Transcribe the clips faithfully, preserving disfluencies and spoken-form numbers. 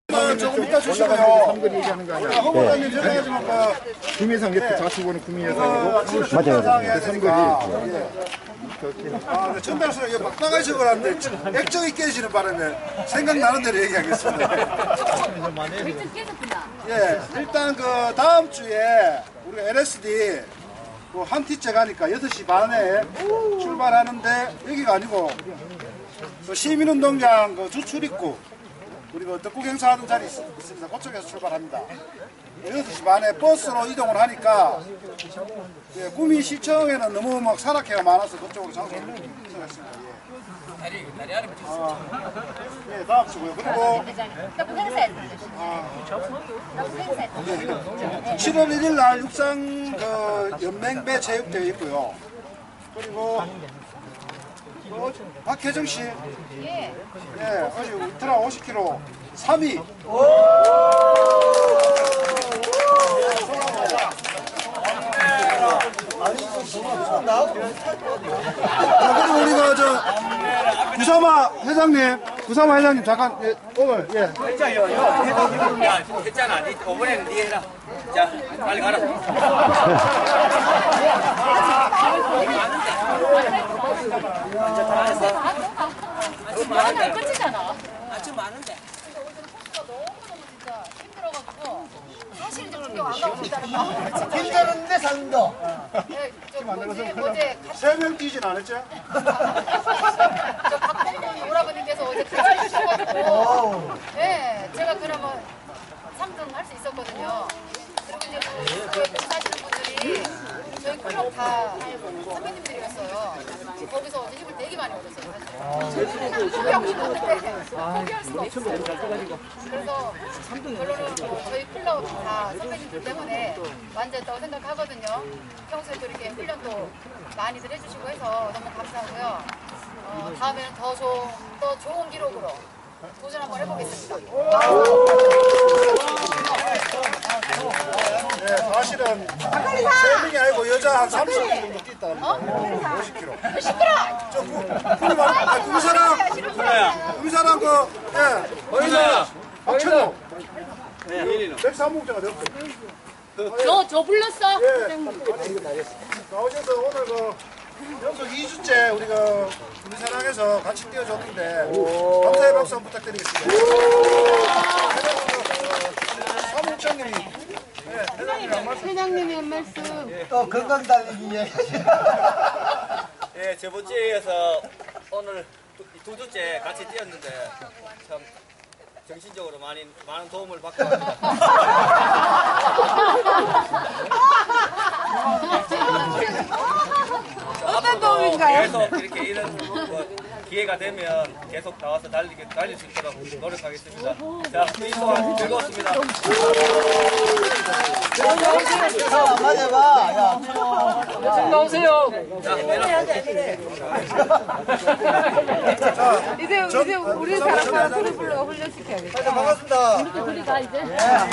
조금 이따 주시고요. 삼거리 얘기하는 거 아니야? 허무관님 죄송하지만 뭐 구미예산 이렇게 좌측보는 구미예산이고 맞아요. 삼거리. 아, 네, 전달수는 이거 막 나가기 적어놨는데 액정이 깨지는 바람에 생각나는 대로 얘기하겠습니다. 예, 일단 그 다음 주에 우리가 엘에스디 그 한 티째 가니까 여덟 시 반에 출발하는데 여기가 아니고 그 시민운동장 그 주출입구 그리고 떡국 행사하는 자리 있습니다. 그쪽에서 출발합니다. 여덟 시 반에 버스로 이동을 하니까 예, 구미시청에는 너무 막 산악회가 많아서 그쪽으로 장소를 정했습니다. 예. 아, 예, 다음 주고요. 그리고 아, 칠월 일일 날 육상 그 연맹배 체육대회 있고요. 그리고 어, 박혜정 씨, 예, 예, 어제 울트라 오십 킬로미터 삼 위. 그리고 우리가 저 구사마 회장님, 구사마 회장님 잠깐 예, 오늘 예. 했자요, 회장님. 야, 했잖아. 니 이번에는 니 해라. 자, 빨리 가라. 완전 다 했어. 아침 많은데 끝이잖아. 아침 많은데. 사실 이제 구경 안 가고 싶다는 마음으로 진짜 힘드는데 산다. 네, 저 뭐지 어제 세 명 뛰진 않았죠? 저 박봉동 오라버님께서 어제 같이 해주셔가지고 네, 제가 그러면 삼 등 할 수 있었거든요. 그리고 이제 그 봉사하시는 분들이 저희 클럽 다 선배님들이었어요. 거기서 어제 힘을 되게 많이 얻었어요. 포기하고 싶었는데 포기할 수가 없어요. 그래서 결론은 뭐 저희 클럽 다 선배님들 때문에 완전했다고 생각하거든요. 평소에 또 이렇게 훈련도 많이들 해주시고 해서 너무 감사하고요. 어, 다음에는 더 좋은, 더 좋은 기록으로 도전 한번 해보겠습니다. 네, 사실은 세 명이 아니고 여자 한 삼십 명 정도 뛰었다. 오십 킬로미터. 시끄러! 저 구미 말, 아, 구미 사람, 구미 사람 그, 예, 어디나? 박천호. 백삼 목자가 됐어. 저, 저 불렀어? 예. 나오셔서 오늘 그 연속 이 주째 우리가 구미사랑에서 같이 뛰어줬는데 감사의 박수 한번 부탁드리겠습니다. 사무국장님이 회장님이 한 말씀. 또 건강 달리기 이야기. 예, 저번 주에 이어서 오늘 두, 두 주째 같이 뛰었는데 참 정신적으로 많이 많은 도움을 받고 어떤 도움인가요? 계속 이렇게 이런 뭐 기회가 되면 계속 나와서 달리게 달릴 수 있도록 노력하겠습니다. 자, 이 동안 즐거웠습니다. 맞아봐. 야, 나오세요. 자, 이제 이제 우리 사람 소리 불러 훈련시켜야겠다. 반갑습니다. 우리도 둘이 가 이제.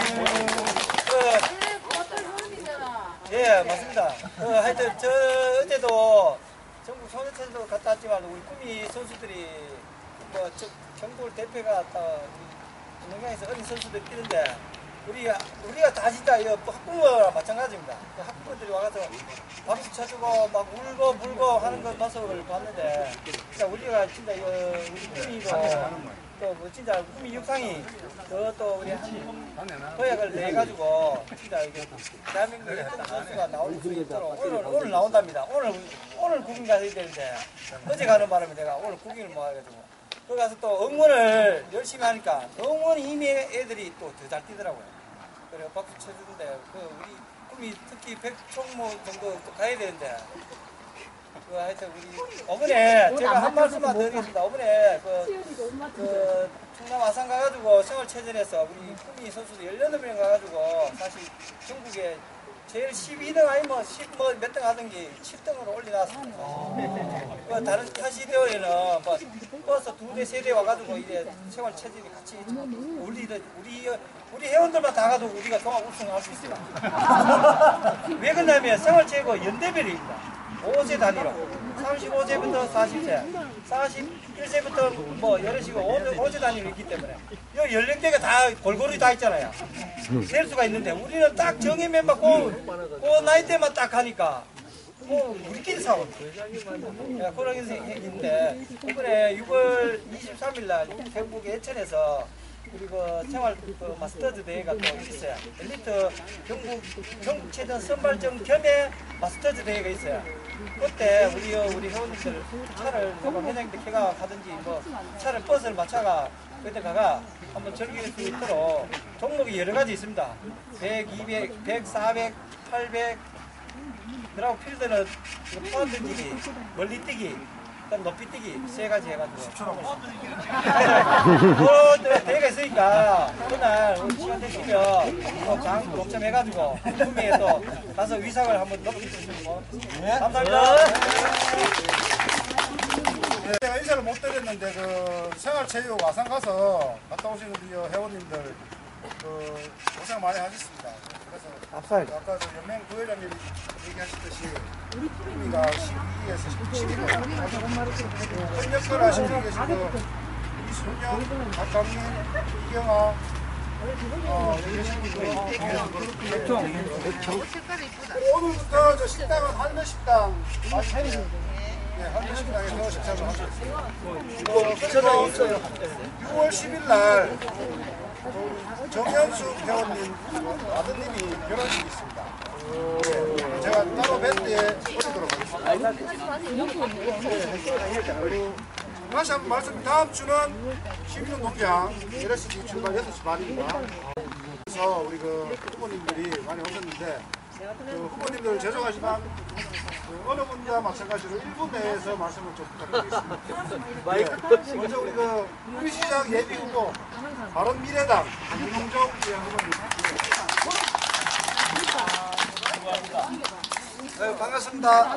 예, 맞습니다. 어, 하여튼 저 어제도 전국 소녀체도 갔다 왔지만 우리 구미 선수들이 뭐 저, 전국 대표가 다 운동장에서 어린 선수들 뛰는데 우리가 우리가 다 진짜 이 학부모랑 마찬가지입니다. 그 학부모들이 와서 박수 쳐주고 막 울고 물고 하는 그 모습을 봤는데 진짜 우리가 진짜 이 우리 구미도 또 뭐 진짜 구미 육상이 또, 또 우리 도약을 내 가지고 진짜 이게 대한민국의 어떤 선수가 나올 수 있도록 오늘 오늘 나온답니다. 오늘 오늘 구경 가야 되는데 어제 가는 바람에 내가 오늘 구경을 못 해가지고 거기 가서 또 응원을 열심히 하니까 응원 이미 애들이 또 더 잘 뛰더라고요. 그래 박수 쳐주는데 그 우리 구미 특히 백총무 정도 또 가야 되는데. 그 하여튼 우리 어머니 제가 한 말씀만 드리겠습니다. 어머니 그, 그 충남 아산 가가지고 생활체전에서 우리 구미 선수들 열여덟 명 가가지고 사실 전국에 제일 십이 등 아니면 십 뭐 몇 등 하던게 칠 등으로 올려놨습니다. 그 다른 타시 대회에는 뭐 버스 두 대 세 대 와가지고 이제 생활체전이 같이 우리 우리 우리 회원들만 다 가도 우리가 종합 우승할 수 있습니다. 왜 그러냐면 생활체고 연대별입니다. 오 세 단위로 삼십오 세부터 사십 세 사십일 세부터 뭐 여러시고 오조 단위로 있기 때문에 이 연령대가 다 골고루 다 있잖아요. 셀 수가 있는데 우리는 딱 정해면만 그, 그 나이대만 딱 하니까 뭐 우리끼리 싸워. 야, 그런 게 있는데 이번에 유월 이십삼일 날 경북 예천에서 그리고 생활 그 마스터즈 대회가 또 있어요. 엘리트 경북 전국 체전 선발전 겸해 마스터즈 대회가 있어요. 그때 우리 우리 회원님들 차를 뭐 회장님들 걔가 가든지 뭐 차를 버스를 맞춰가 그때 가가 한번 즐길 수 있도록 종목이 여러 가지 있습니다. 백, 이백, 백, 사백, 팔백 그리고 필드는 포함 던지기, 멀리 뛰기, 그다음 높이 뛰기 세 가지 해가지고. 그 대회가 있으니까 그날 우리 시간 되시면 또장 동참해가지고 구미에 또 가서 위상을 한번 높여주시면 뭐. 감사합니다. 네, 제가 인사를 못 드렸는데 그 생활체육 와상 가서 갔다 오시는 우리 회원님들 그 고생 많이 하셨습니다. 그래서 아까 그 연맹 부회장님이 얘기하셨듯이 구미가 십이에서 십칠이고 현역을 하시고 계시고 이순영, 박강민, 이경아 어, 여기 계신 분들 오늘부터 저 식당은 한매식당 맛있네요. 네, 한매식당에서 식사를 하셨어요. 유월 십일 날 정현수 회원님 아드님이 결혼식이 있습니다. 네, 제가 따로 뵐때 오시도록 하겠습니다. 다시 한번 말씀, 다음 주는 시민운동장 엘에스디 출발 여섯 시 반입니다. 그래서 우리 그 후보님들이 많이 오셨는데 그 후보님들 죄송하지만 그 어느 분과 마찬가지로 일 분 내에서 말씀을 좀 부탁드리겠습니다. 네, 먼저 우리 그 구미시장 예비 후보 바른미래당 윤홍정 후보님. 네, 반갑습니다.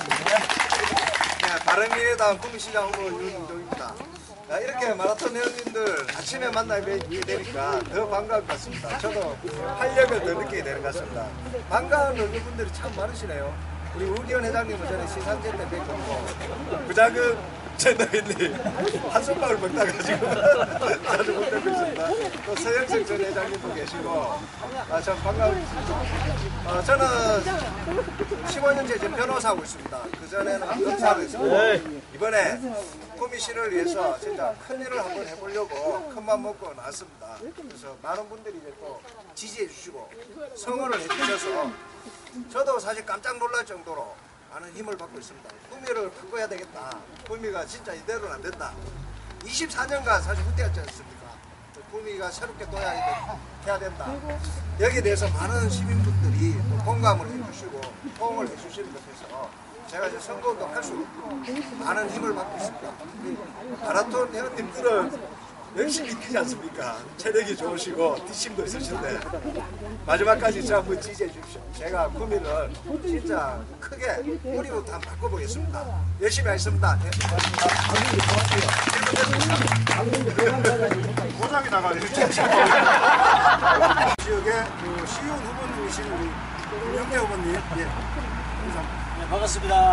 네, 바른미래당 구미시장 후보 윤홍정입니다. 야, 이렇게 마라톤 회원님들 아침에 만나게 되니까 더 반가울 것 같습니다. 저도 활력을 더 느끼게 되는 것 같습니다. 반가운 얼굴분들이 참 많으시네요. 우리 우기현 회장님은 전에 시상제 때 뵙고 부자금 젠더일리 한손밥을 먹다 가지고 자주 못 뵙고 있습니다. 또 서영석 전 회장님도 계시고 아, 참 반가웠습니다. 어, 저는 십오 년째 지금 변호사하고 있습니다. 그전에는 검사를 했습니다. 이번에 구미시를 위해서 진짜 큰 일을 한번 해보려고 큰맘 먹고 나왔습니다. 그래서 많은 분들이 이제 또 지지해 주시고 성원을 해주셔서 저도 사실 깜짝 놀랄 정도로 많은 힘을 받고 있습니다. 구미를 바꿔야 되겠다. 구미가 진짜 이대로는 안 된다. 이십사 년간 사실 후퇴했지 않습니까? 구미가 새롭게 도약해야 된다. 여기에 대해서 많은 시민분들이 또 공감을 해주시고 도움을 해주시는 것에서 제가 이제 선거도 할 수 있고 많은 힘을 받고 있습니다. 마라톤 회원님들은 열심히 뛰지 않습니까? 체력이 좋으시고 뒷심도 있으신데 마지막까지 저 한번 지지해 주십시오. 제가 구미를 진짜 크게 뿌리부터 한번 바꿔보겠습니다. 열심히 하겠습니다. 네, 고맙습니다. 고장이 나가요. 지역의 그 시의원 후보님이신 우리 윤영태 후보님. 예. 네, 반갑습니다.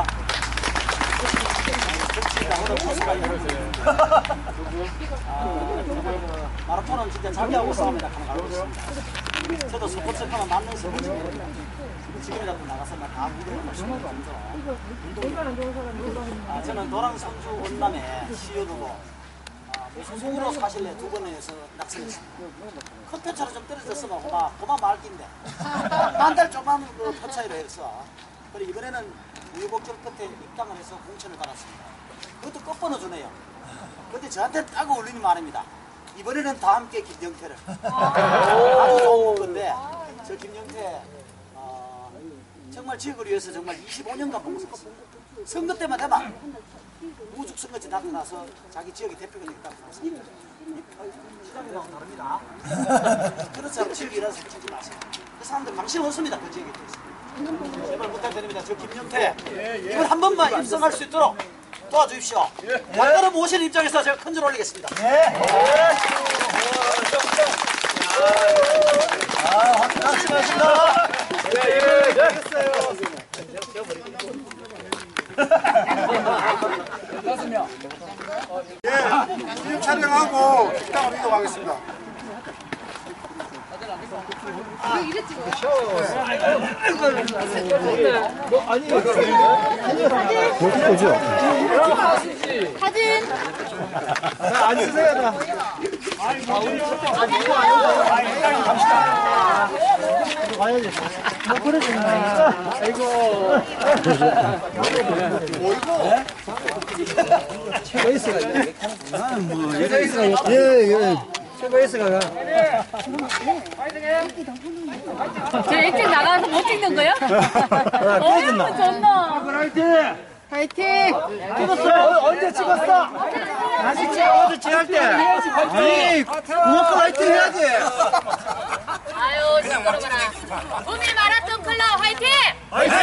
아, 마라톤은 진짜 자기하고 싸움이다 하는 걸 알고 있습니다. 저도 스포츠카는 맞는 스포츠인데 지금이라도 나가서 다 무대를 마시는 정도. 아, 저는 도랑 선주 원남의 시의원 후보 아, 무소속으로 사실래 두 번에서 낙선했습니다. 큰 표차로 좀 떨어졌으면 고마, 고마 말긴데 한 달 조그만 그 표차로 해서 그리고 이번에는 우여곡절 끝에 입당을 해서 공천을 받았습니다. 그것도 끝번호주네요. 근데 저한테 딱 어울리는 말입니다. 이번에는 다 함께 김영태를. 아주 좋은 건데, 저 김영태, 어, 정말 지역을 위해서 정말 이십오 년간 봉사했습니다. 선거 때만 되면 우죽 선거지 나타나서 자기 지역의 대표가 되겠다고 했습니다. 시장이랑 다릅니다. 그렇지 않고 지역에 일어나서 찍지 마세요. 그 사람들 관심 없습니다. 그 지역에 대해서. 제발 부탁드립니다. 저 김영태 이번 한 번만 입성할 수 있도록 도와주십시오. 발걸음 모시는 입장에서 제가 큰 줄 올리겠습니다. 수고하셨습니다. 예, film 촬영하고 식당으로 이동하겠습니다. 저 일찍 나가서 못 찍는 거야? 어, 좋나? 파이팅! 언제 찍었어? 다시 찍어. 어제 찍을 때. 아니, 무조건 화이팅 해야지. 아유, 시끄러워라. 구미 마라톤 클럽 화이팅! 화이팅!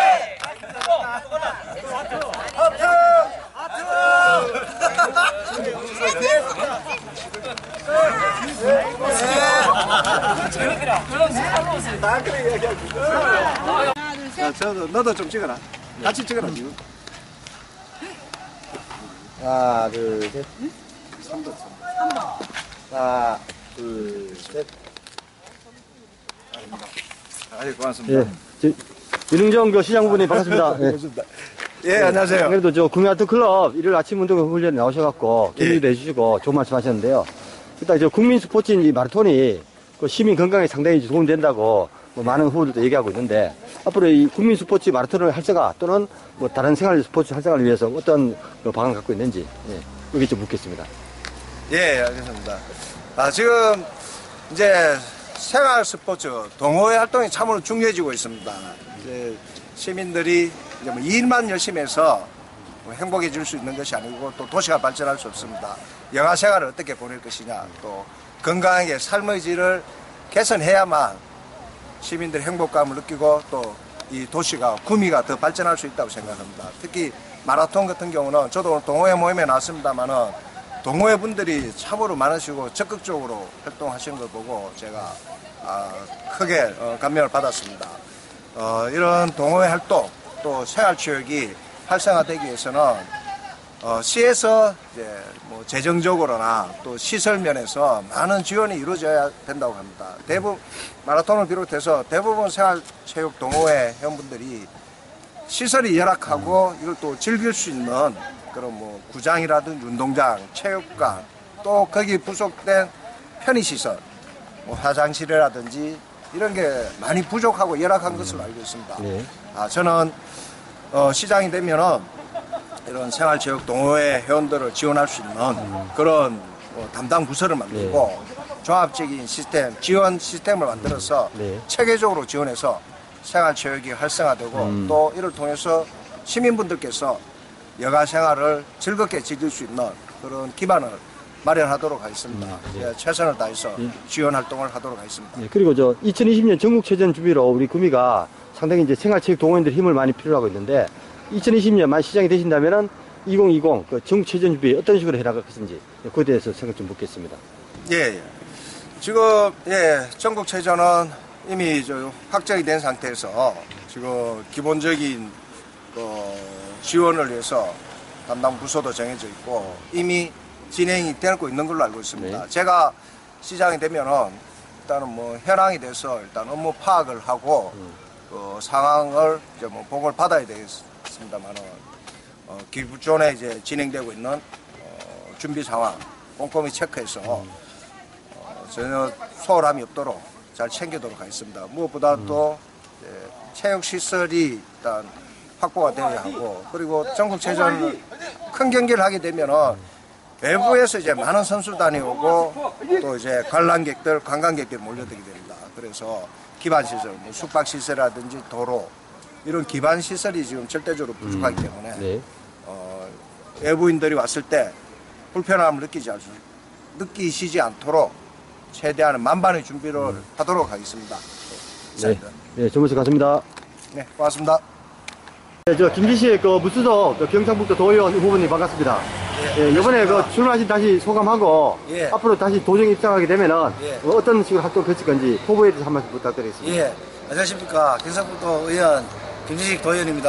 자, 저도 너도 좀 찍어라. 같이 찍어라. 지금. 하나, 둘, 셋. 삼 번. 하나, 둘, 셋. 아유, 고맙습니다. 예, 윤흥정 그 시장부님 반갑습니다. 예. 예, 안녕하세요. 그래도 저 구미아트 클럽 일요일 아침 운동 훈련에 나오셔갖고 예. 격려도 해주시고 좋은 말씀하셨는데요. 일단 저 국민 스포츠인 이 마라톤이 그 시민 건강에 상당히 도움된다고 뭐 많은 후보들도 얘기하고 있는데 앞으로 이 국민 스포츠 마라톤을 활성화 또는 뭐 다른 생활 스포츠 활성화를 위해서 어떤 그 방안을 갖고 있는지 예, 여기 좀 묻겠습니다. 예, 알겠습니다. 아, 지금 이제 생활 스포츠 동호회 활동이 참으로 중요해지고 있습니다. 이제 시민들이 이제 뭐 일만 열심히 해서 뭐 행복해질 수 있는 것이 아니고 또 도시가 발전할 수 없습니다. 영아 생활을 어떻게 보낼 것이냐, 또 건강하게 삶의 질을 개선해야만 시민들이 행복감을 느끼고 또 이 도시가 구미가 더 발전할 수 있다고 생각합니다. 특히 마라톤 같은 경우는 저도 오늘 동호회 모임에 나왔습니다만은 동호회 분들이 참으로 많으시고 적극적으로 활동하시는 걸 보고 제가 아, 크게 어, 감명을 받았습니다. 어, 이런 동호회 활동 또 생활체육이 활성화되기 위해서는 어, 시에서 이제 뭐 재정적으로나 또 시설 면에서 많은 지원이 이루어져야 된다고 합니다. 대부분 마라톤을 비롯해서 대부분 생활체육 동호회 회원분들이 시설이 열악하고 이걸 또 즐길 수 있는 그런 뭐 구장이라든지 운동장, 체육관 또 거기 부속된 편의시설, 뭐 화장실이라든지 이런 게 많이 부족하고 열악한 것으로 알고 있습니다. 네. 아, 저는 어, 시장이 되면은 이런 생활체육 동호회 회원들을 지원할 수 있는 그런 뭐 담당 부서를 만들고 종합적인 시스템, 지원 시스템을 만들어서 네. 체계적으로 지원해서 생활체육이 활성화되고 음. 또 이를 통해서 시민분들께서 여가 생활을 즐겁게 즐길 수 있는 그런 기반을 마련하도록 하겠습니다. 음, 네. 예, 최선을 다해서 예. 지원 활동을 하도록 하겠습니다. 예, 그리고 저 이천이십 년 전국체전 준비로 우리 구미가 상당히 이제 생활체육 동호인들 힘을 많이 필요로 하고 있는데 이천이십 년만 시장이 되신다면은 이천이십 그 전국체전 준비 어떤 식으로 해나갈 것인지 그에 대해서 생각 좀 묻겠습니다. 예, 예. 지금 예 전국체전은 이미 저 확정이 된 상태에서 지금 기본적인 그 지원을 위해서 담당 부서도 정해져 있고 이미 진행이 되고 있는 걸로 알고 있습니다. 네. 제가 시장이 되면은 일단은 뭐 현황이 돼서 일단 업무 파악을 하고 음. 그 상황을 이제 뭐 보고를 받아야 되겠습니다만은 어, 기존에 이제 진행되고 있는 어, 준비 상황 꼼꼼히 체크해서 어, 전혀 소홀함이 없도록 잘 챙기도록 하겠습니다. 무엇보다 또 이제 체육 시설이 일단 확보가 되어야 하고 그리고 전국체전 큰 경기를 하게 되면은 외부에서 이제 많은 선수단이 오고 또 이제 관람객들, 관광객들이 몰려들게 됩니다. 그래서 기반시설, 뭐 숙박시설이라든지 도로 이런 기반시설이 지금 절대적으로 부족하기 때문에 네. 어, 외부인들이 왔을 때 불편함을 느끼지, 않, 느끼시지 않도록 최대한 만반의 준비를 음. 하도록 하겠습니다. 네, 네, 정무실 감사합니다. 네, 고맙습니다. 네, 저 김기시의 그 무수도 그 경상북도 도의원 후보님 반갑습니다. 예, 이번에 그 출마하신 다시 소감하고 예. 앞으로 다시 도정 입장하게 되면은 예. 뭐 어떤 식으로 활동 펼칠 건지 후보에 대해서 한 말씀 부탁드리겠습니다. 예, 안녕하십니까. 경상북도 의원 김지식 도의원입니다.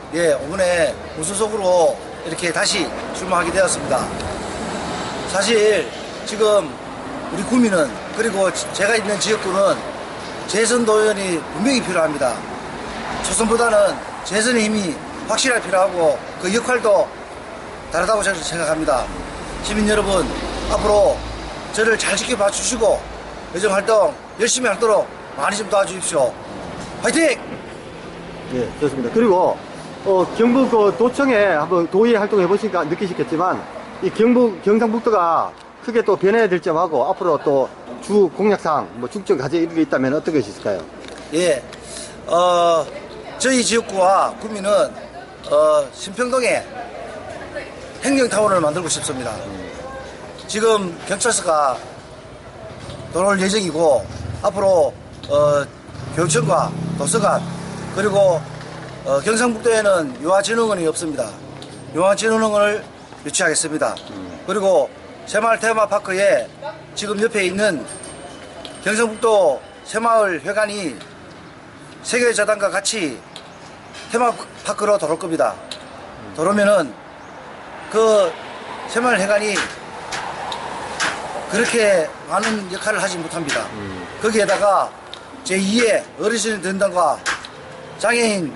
예, 이번에 무소속으로 이렇게 다시 출마하게 되었습니다. 사실 지금 우리 구민은 그리고 제가 있는 지역구는 재선 도연이 분명히 필요합니다. 초선보다는 재선의 힘이 확실하게 필요하고 그 역할도 다르다고 저는 생각합니다. 시민 여러분, 앞으로 저를 잘 지켜봐 주시고 의정활동 열심히 하도록 많이 좀 도와주십시오. 화이팅! 예, 좋습니다. 그리고 어, 경북 그 도청에 한번 도의 활동해 보시니까 느끼시겠지만 이 경북 경상북도가 크게 또 변해야 될 점하고 앞으로 또 주 공약상 뭐 중점 과제 이런 게 있다면 어떤 것이 있을까요? 예, 어, 저희 지역구와 구민은 어, 신평동에 행정타운을 만들고 싶습니다. 지금 경찰서가 들어올 예정이고 앞으로 어, 교육청과 도서관 그리고 어, 경상북도에는 유아진흥원이 없습니다. 유아진흥원을 유치하겠습니다. 그리고 새마을 테마파크에 지금 옆에 있는 경상북도 새마을 회관이 세계자단과 같이 테마파크로 돌아올 겁니다. 돌아오면은 그 새마을 회관이 그렇게 많은 역할을 하지 못합니다. 거기에다가 제이의 어르신 전담과 장애인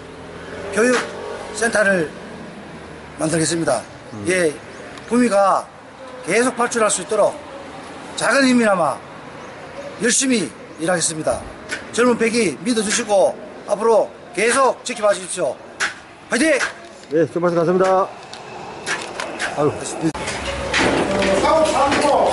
교육센터를 만들겠습니다. 음. 예, 구미가 계속 발전할 수 있도록 작은 힘이나마 열심히 일하겠습니다. 젊은 백이 믿어주시고 앞으로 계속 지켜봐 주십시오. 화이팅! 네, 좀 말씀 감사합니다. 아유. 사업 상고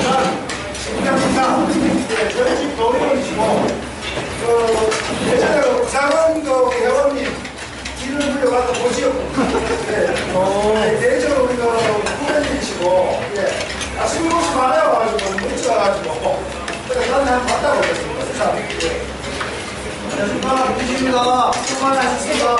신경상 저희 집 도의원이시고 그 예전에 작은 그 회원님 길을 물려가서 보시었고 대체로 우리가 후배님이시고 아쉬운 곳이 많아가지고 뭉쳐가지고 그래서 나는 한번 봤다고 그랬습니다. 안녕하십니까. 김지입니다. 수고 많으셨습니다.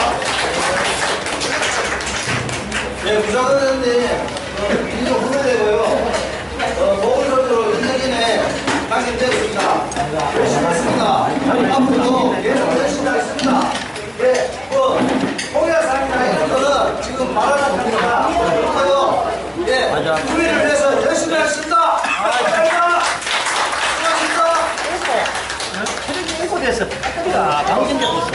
네, 부장관님, 인정 후배되고요. 어, 보건선수로 일 년에 당선되고 있습니다. 열심히 했습니다. 앞으로도 계속 열심히 하겠습니다. 예, 뭐, 공약사항이나 이런 거는 지금 말하는 겁니다. 그러니까요, 예, 국민을 위해서 열심히 하겠습니다. 감사합니다. 됐어. 아, 당신들 됐어.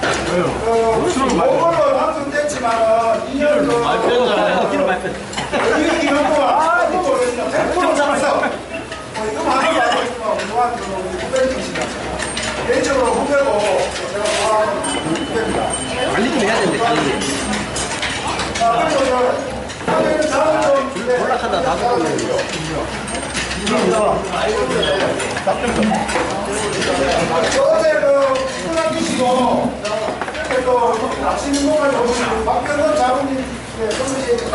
보건으로 당선됐지만은 이 년도 기름 많이 뺐어. 이 년 동안 아무도 모르겠어요. 백 퍼센트 잡았어. 이거 많이 알고 있지만 운동한 그 후배님이시다. 개인적으로 후배고 제가 좋아하는 후배입니다. 관리 좀 해야 되는데, 관리. 자, 그리고 저 사회는 자원 좀 올라간다, 나도 어제 그 끝나주시고 이렇게 또 낚시는 공간을 보시고 박근원 장군님 선생님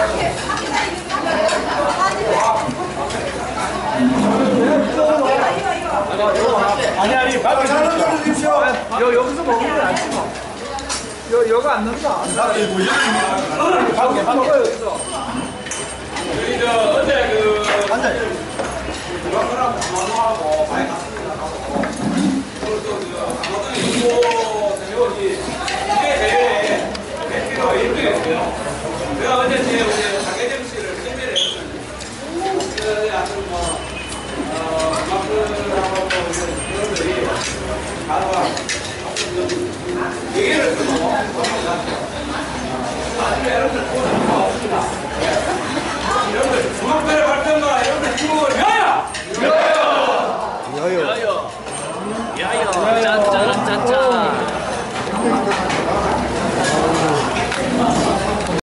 아니, 아니, 잘 들어주십시오. 여, 여기서 먹으면 안 치 뭐. 여, 여가 안 난다. 안 나. 뭐, 여기, 밖에 먹어요, 여기서. 저희, 저, 어제 그,